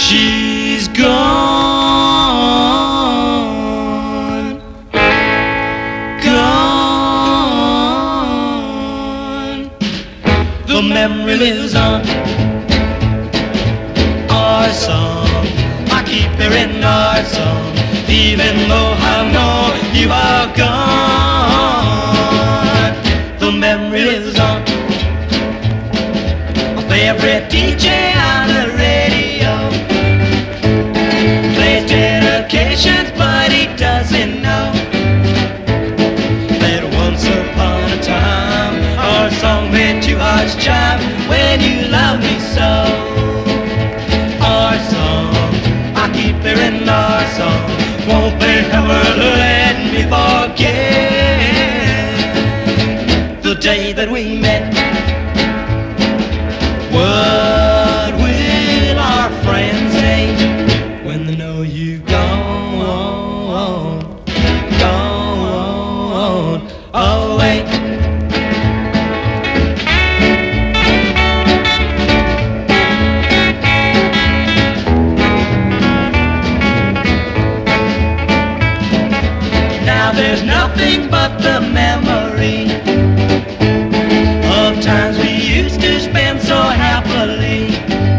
She's gone, gone. The memory lives on. Our song, I keep hearing our song, even though I know you are gone. The memory lives on. My favorite DJ on the radio plays dedications, but he doesn't know that once upon a time our song made two hearts jive when you love me so. Our song, I keep hearing our song, won't they ever let me forget the day that we met? What will our friends say when they know you've gone, gone away? Now there's nothing but the memory of times we used to spend so happily,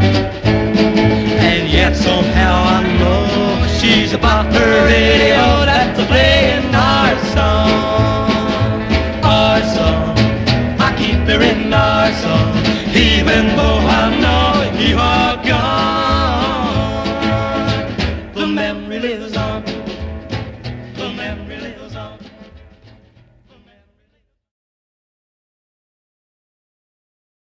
and yet somehow I know she's about her radio that's playing our song. Our song, I keep hearing our song, even though I know you are